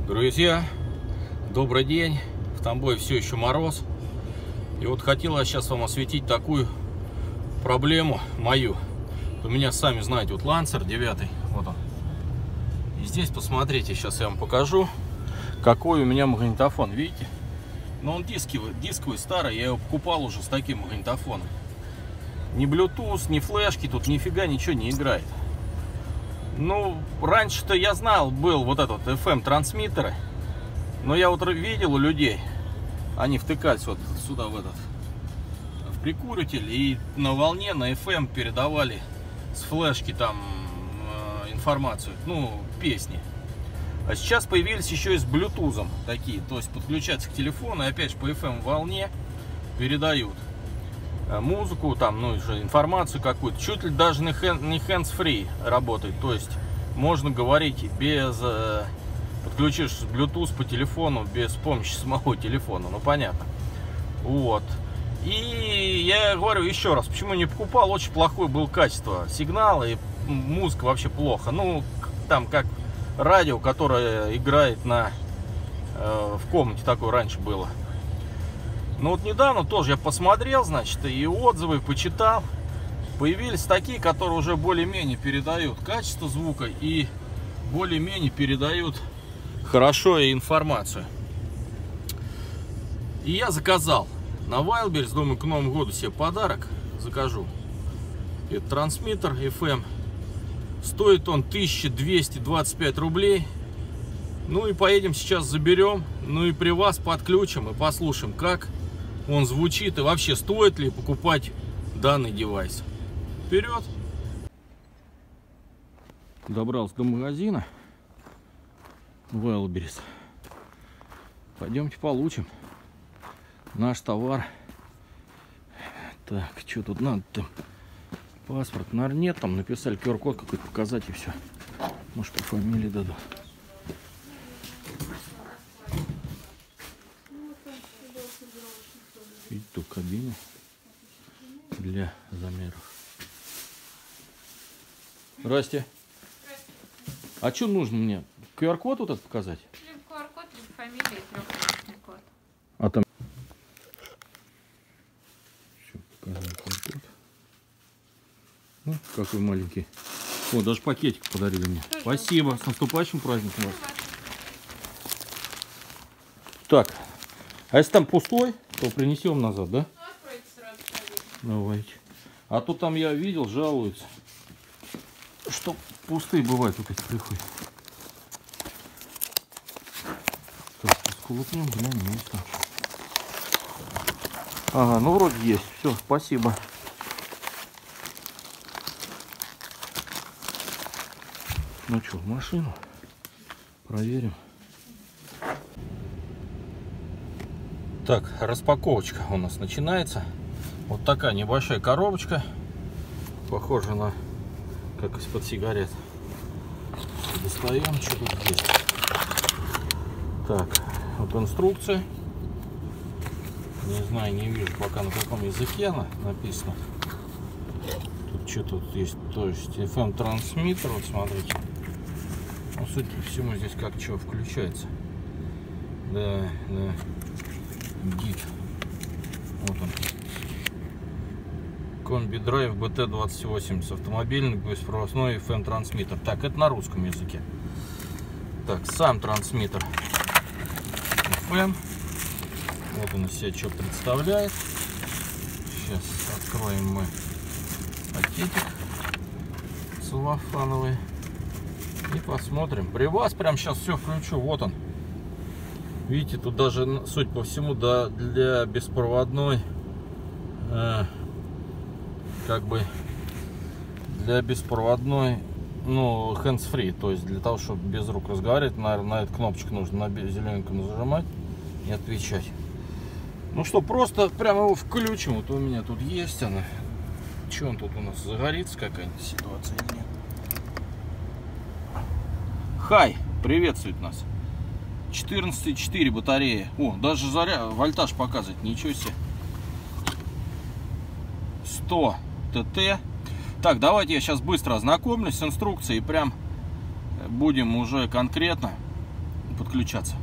Друзья, добрый день. В Тамбове все еще мороз. И вот хотел я сейчас вам осветить такую проблему мою. У меня, сами знаете, вот Lancer 9, вот он. И здесь посмотрите, сейчас я вам покажу, какой у меня магнитофон. Видите? Но он дисковый, старый. Я его покупал уже с таким магнитофоном. Ни Bluetooth, ни флешки, тут нифига ничего не играет. Ну, раньше-то я знал, был вот этот FM-трансмиттеры. Но я вот видел у людей, они втыкались вот сюда в прикуритель, и на волне, на FM передавали с флешки там информацию, ну, песни. А сейчас появились еще и с Bluetooth такие, то есть подключаются к телефону и опять же по FM волне передают музыку, там, ну, информацию какую-то. Чуть ли даже не hands-free работает, то есть можно говорить без подключишь Bluetooth по телефону без помощи самого телефона, ну понятно. Вот. И я говорю еще раз, почему не покупал, очень плохое было качество сигнала, и музыка вообще плохо. Ну, там как радио, которое играет в комнате, такое раньше было. Ну вот недавно тоже я посмотрел, значит, и отзывы почитал. Появились такие, которые уже более-менее передают качество звука и более-менее передают хорошо и информацию. И я заказал на Wildberries, думаю, к Новому году себе подарок закажу. Это трансмиттер FM. Стоит он 1225 рублей. Ну и поедем сейчас заберем. Ну и при вас подключим и послушаем, как он звучит и вообще стоит ли покупать данный девайс. Вперед! Добрался до магазина Wildberries. Пойдемте получим наш товар. Так, что тут надо-то? Паспорт, наверное, нет. Там написали QR-код какой-то показать и все. Может, по фамилии дадут. Видите, тут кабина для замеров. Здрасте. А что нужно мне? QR-код вот этот показать? Либо QR-код, либо фамилия и трехзначный код. А там... Все, показать QR-код. Ну, какой маленький. О, даже пакетик подарили мне. Спасибо. С наступающим праздником вас. Так, а если там пустой, то принесем назад, да? Откройте сразу, конечно. Давайте. А то там я видел, жалуются, что пустые бывают вот эти приходят. Так, сколупнем, глянем, есть там. Ага, ну вроде есть. Все, спасибо. Ну что, в машину проверим. Так, распаковочка у нас начинается. Вот такая небольшая коробочка. Похожа на как из-под сигарет. Достаем, что тут есть. Так, вот инструкция. Не знаю, не вижу пока на каком языке она написана. Тут что тут есть? То есть FM-трансмиттер, вот смотрите. Ну, судя по всему, здесь как что включается. Да. Гид. Вот он. Комби Драйв BT2080. Автомобильный беспроводной FM трансмиттер. Так, это на русском языке. Так, сам трансмиттер FM. Вот он из себя что представляет. Сейчас откроем мы пакетик целлофановый. И посмотрим. При вас прям сейчас все включу. Вот он. Видите, тут даже, судя по всему, да, для беспроводной, как бы, для беспроводной, ну, hands-free, то есть для того, чтобы без рук разговаривать, наверное, на эту кнопочку нужно на зелененькую нажимать и отвечать. Ну что, просто прямо его включим. Вот у меня тут есть она. Что он тут у нас, загорится какая-нибудь ситуация или нет? Хай, приветствует нас. 14,4 батарея. О, даже вольтаж показывает. Ничего себе. 100 ТТ. Так, давайте я сейчас быстро ознакомлюсь с инструкцией. И прям будем уже конкретно подключаться.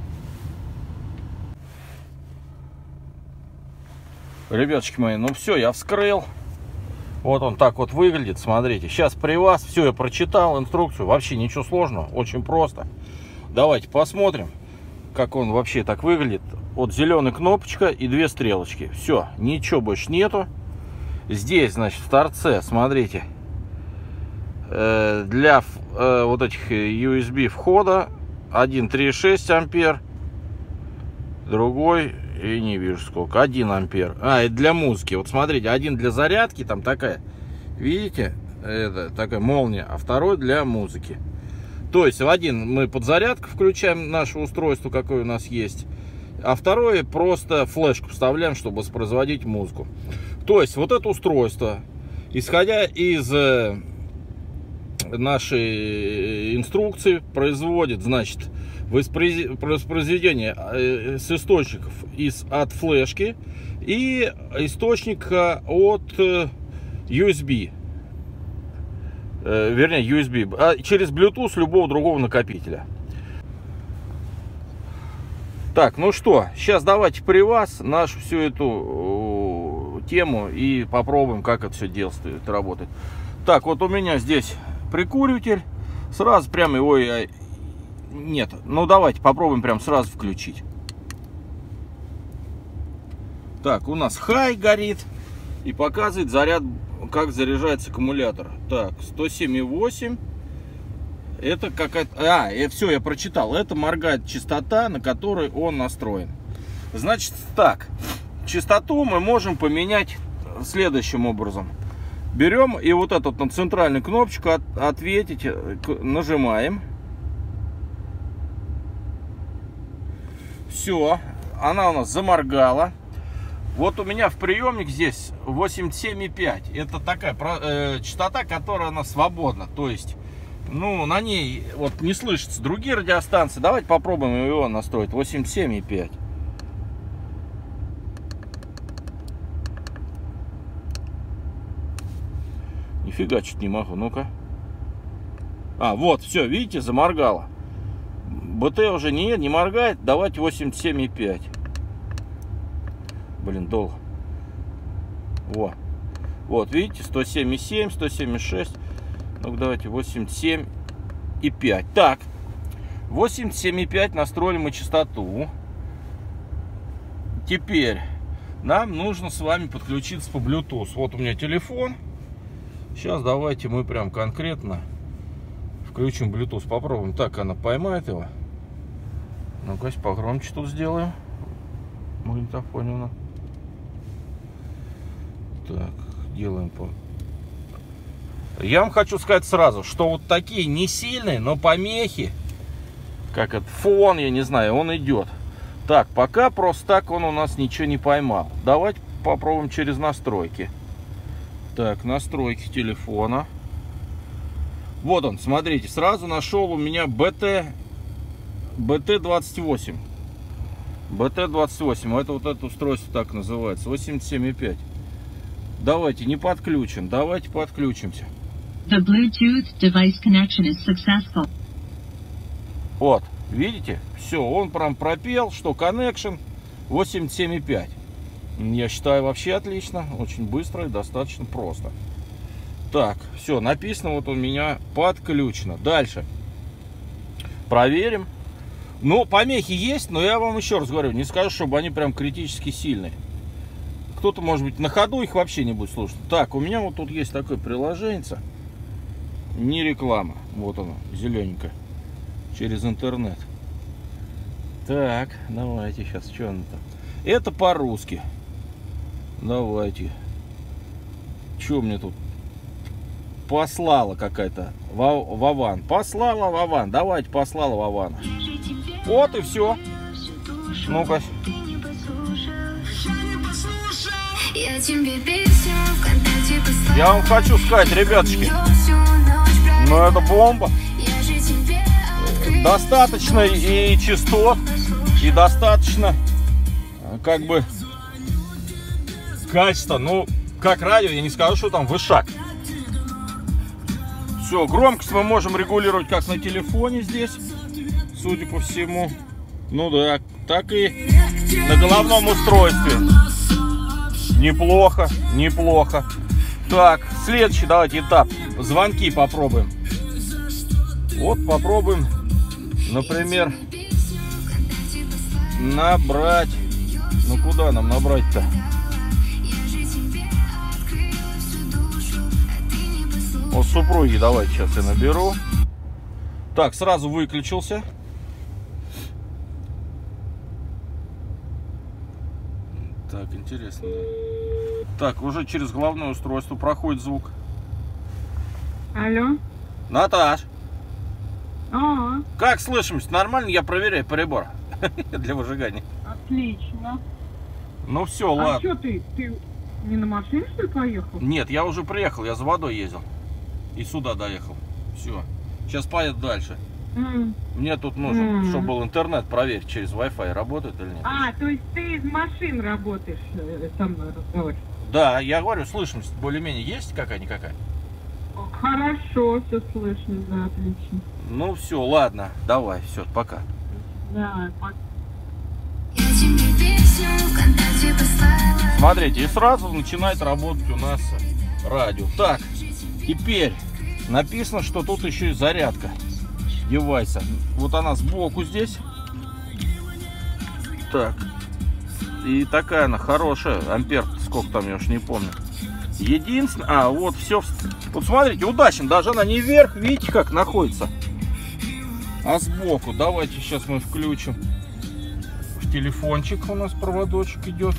Ребяточки мои, ну все, я вскрыл. Вот он так вот выглядит, смотрите. Сейчас при вас, все, я прочитал инструкцию. Вообще ничего сложного, очень просто. Давайте посмотрим, как он вообще так выглядит. Вот зеленая кнопочка и 2 стрелочки. Все, ничего больше нету. Здесь, значит, в торце, смотрите, для вот этих USB входа один 3,6 ампер, другой, я не вижу сколько, 1 ампер. А, это для музыки. Вот смотрите, один для зарядки, там такая, видите, это такая молния, а второй для музыки. То есть в один мы под зарядку включаем наше устройство, какое у нас есть, а второе просто флешку вставляем, чтобы воспроизводить музыку. То есть вот это устройство, исходя из нашей инструкции, производит, значит, воспроизведение с источников от флешки и источника от USB. Вернее, USB. Через Bluetooth любого другого накопителя. Так, ну что, сейчас давайте при вас нашу всю эту тему и попробуем, как это все действует, работает. Так, вот у меня здесь прикуриватель. Сразу прям его я... Нет, ну давайте попробуем прям сразу включить. Так, у нас хай горит и показывает заряд, как заряжается аккумулятор. Так, 107,8. Это какая-то... все, я прочитал. Это моргает частота, на которой он настроен. Значит, так. Частоту мы можем поменять следующим образом. Берем и вот эту на центральную кнопочку «Ответить» нажимаем. Все, она у нас заморгала. Вот у меня в приемник здесь 87,5. Это такая частота, которая она свободна. То есть, ну, на ней вот не слышатся другие радиостанции. Давайте попробуем его настроить. 87,5. Нифига, что-то не могу. Ну-ка. Вот, все, видите, заморгало. БТ уже не моргает. Давайте 87,5. Блин, долго. Вот, видите, 107,7, 107,6. Ну-ка, давайте 87,5. Так, 87,5 настроили мы частоту. Теперь нам нужно с вами подключиться по Bluetooth. Вот у меня телефон. Сейчас давайте мы прям конкретно включим Bluetooth. Попробуем. Так, она поймает его. Ну-ка, погромче тут сделаем. Магнитофоне. Так, делаем по... Я вам хочу сказать сразу, что вот такие не сильные, но помехи, как это, фон, я не знаю, он идет. Так, пока просто так он у нас ничего не поймал. Давайте попробуем через настройки. Так, настройки телефона. Вот он, смотрите, сразу нашел у меня BT28. BT28, это вот это устройство так называется, 87,5. Давайте, не подключен, давайте подключимся. The Bluetooth device connection is successful. Вот, видите? Все, он прям пропел, что connection 87,5. Я считаю, вообще отлично, очень быстро и достаточно просто. Так, все, написано, вот у меня подключено. Дальше проверим. Ну, помехи есть, но я вам еще раз говорю, не скажу, чтобы они прям критически сильные. Кто-то, может быть, на ходу их вообще не будет слушать. Так, у меня вот тут есть такое приложение. Не реклама. Вот оно, зелененькое. Через интернет. Так, давайте сейчас, что оно там? Это по-русски. Давайте. Что мне тут? Послала какая-то. Вован. Послала Вован. Давайте, послала Вован. Вот и все. Ну-ка. Я вам хочу сказать, ребяточки, ну это бомба. Достаточно и частот, и достаточно как бы качества. Ну, как радио, я не скажу, что там вышаг. Все, громкость мы можем регулировать как на телефоне здесь. судя по всему. Ну да, так и на головном устройстве. Неплохо, неплохо. Так, следующий давайте этап. Звонки попробуем. Вот попробуем, например, набрать. Ну куда нам набрать-то? Вот супруги, давайте сейчас я наберу. Так, сразу выключился. Так, интересно, да. Так, уже через головное устройство проходит звук. Алло. Наташ, А, как слышимость? Нормально? Я проверяю прибор для выжигания. отлично. Ну все, А ладно. что ты не на машине, что ли, поехал? Нет, я уже приехал, я за водой ездил. И сюда доехал. Все. Сейчас поеду дальше. Мне тут нужно, чтобы был интернет, проверить, через Wi-Fi работает или нет. А, то есть ты из машин работаешь со мной разговариваешь? Да, я говорю, слышимость более-менее есть какая-никакая? Хорошо, все слышно, да, отлично. Ну все, ладно, давай, все, пока. Да, пока. Смотрите, и сразу начинает работать у нас радио. Так, теперь написано, что тут еще и зарядка девайса. Вот она сбоку здесь. Так. И такая она хорошая. Ампер, сколько там, я уж не помню. Единственное... А, вот все. Вот смотрите, удачно. Даже она не вверх, видите, как находится. А сбоку. Давайте сейчас мы включим. В телефончик у нас проводочек идет.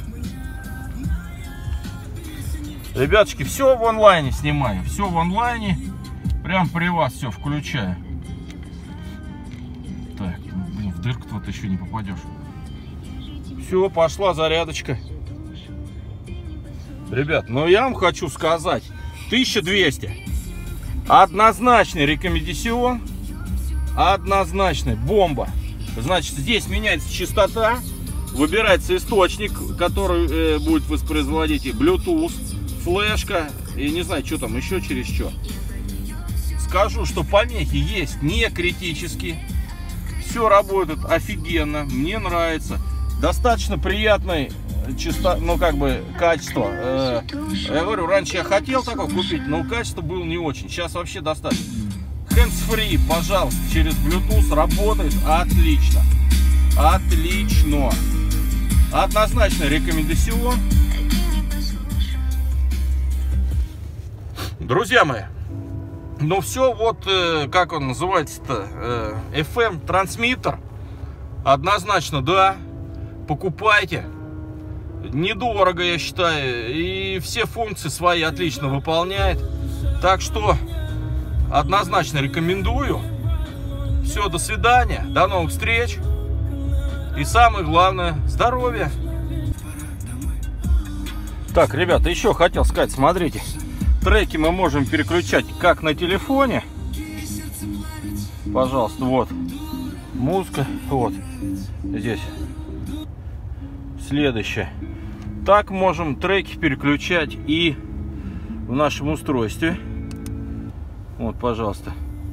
Ребяточки, все в онлайне снимаю. Все в онлайне. Прям при вас все включаю. Так, ну, блин, в дырку-то вот еще не попадешь. Все, пошла зарядочка. Ребят, ну я вам хочу сказать. 1200. Однозначный рекомендацион. Однозначный. Бомба. Значит, здесь меняется частота. Выбирается источник, который будет воспроизводить и Bluetooth, флешка. И не знаю, что там еще через что. Скажу, что помехи есть не критические. Все работает офигенно. Мне нравится. Достаточно приятной ну как бы качество. Я говорю, раньше я хотел такое купить, но качество было не очень. Сейчас вообще достаточно. Hands-free, пожалуйста, через Bluetooth работает отлично. Отлично. Однозначно рекомендацион. Друзья мои, ну все, вот как он называется-то, FM трансмиттер. Однозначно, да, покупайте. Недорого, я считаю, и все функции свои отлично выполняет. Так что однозначно рекомендую. Все, до свидания, до новых встреч. И самое главное, здоровья. Так, ребята, еще хотел сказать, смотрите. Треки мы можем переключать как на телефоне. Пожалуйста, вот. Музыка, вот. Здесь. Следующее. Так можем треки переключать и в нашем устройстве. Вот, пожалуйста.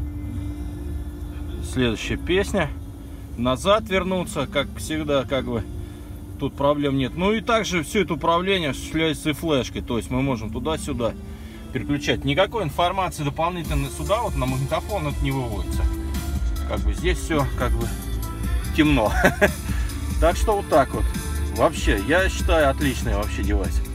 Следующая песня. Назад вернуться, как всегда, как бы тут проблем нет. Ну и также все это управление осуществляется и флешкой. То есть мы можем туда-сюда переключать. Никакой информации дополнительной сюда, вот на магнитофон, это не выводится. Как бы здесь все как бы темно. Так что вот так вот. Вообще, я считаю, отличный вообще девайс.